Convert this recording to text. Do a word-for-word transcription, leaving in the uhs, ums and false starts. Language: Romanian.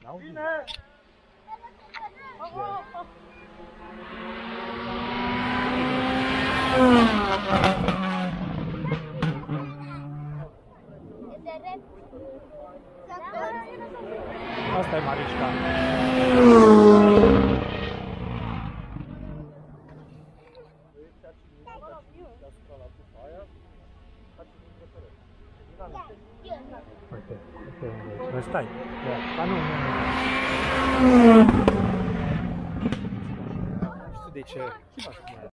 N-auzi? Asta e Marișca. Uite, uite unde e. Stai. Dar nu, nu, nu. Nu știu de ce. Ce faci cu ea?